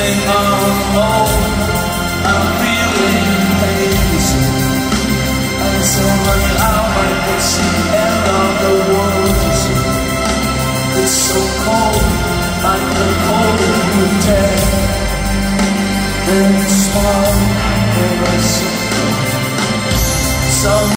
think I'm old, I'm feeling hazy, and so much out like it's the end of the world to see. It's so cold, like the cold of your day. Then you smile, there was some